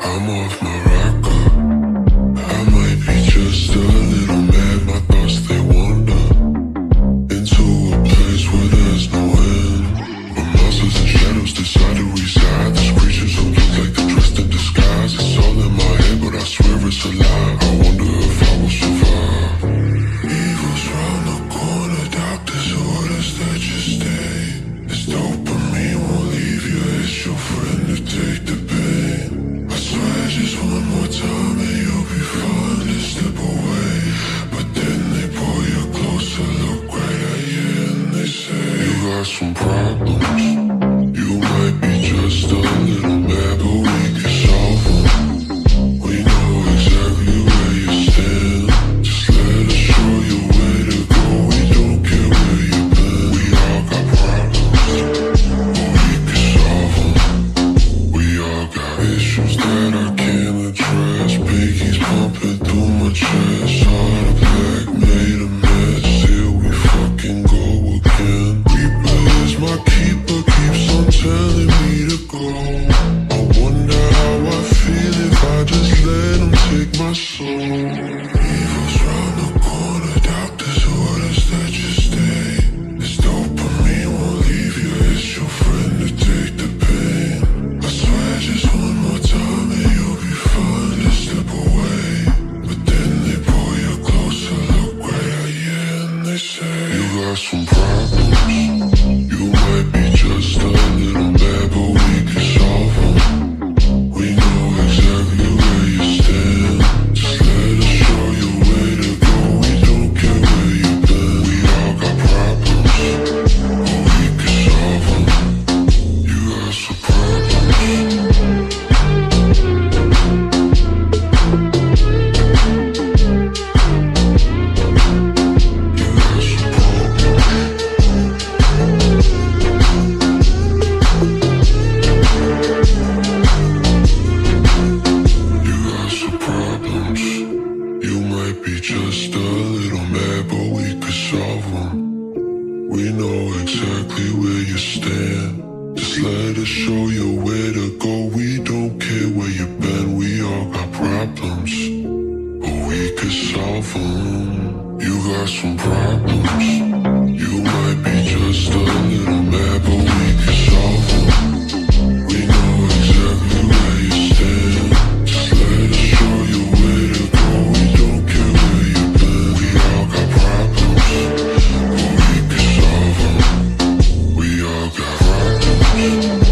I'm off my rocker. I might be just a little mad. My thoughts, they wander into a place where there's no end, where monsters and shadows decide to reside. There's creatures who look like they're dressed in disguise. It's all in my head, but I swear it's a lie. I wonder if I will survive. Evil's round the corner, doctor's orders that you stay. This dopamine won't leave you, it's your friend to take the pain. I swear just one more time and you'll be fine to step away. But then they pull you closer, look right at you and they say, you got some problems. You might be just a little mad, but we can solve them. We know exactly where you stand. Just let us show you where to go. We don't care where you've been. We all got problems, but we can solve them. We all got issues that I can't address. Pinkies pumping through my chest. Heart attack, made a mess. Here we fucking go again. Reaper is my keeper, keeps on telling me to go. I wonder how I feel if I just let him take my soul. Evil's round the corner, doctor's orders that you stay. This dopamine won't leave you, it's your friend to take the pain. I swear just one more time and you'll be fine to step away. But then they pull you closer, look right at you and they say, you got some problems. You might be just a little mad, but we can solve them. We know exactly where you stand. Just let us show you where to go. We don't care where you've been. We all got problems, but we can solve them. You got some problems. You got some problems. You might be just a little mad, but we could solve them. We know exactly where you stand. Just let us show you where to go. We don't care where you've been. We all got problems, but we could solve them. You got some problems. You might be just a little mad, but we could solve them. We know exactly where you stand. Just let us show you where to go. We don't care where you've been. We all got problems, but we can solve them. We all got problems.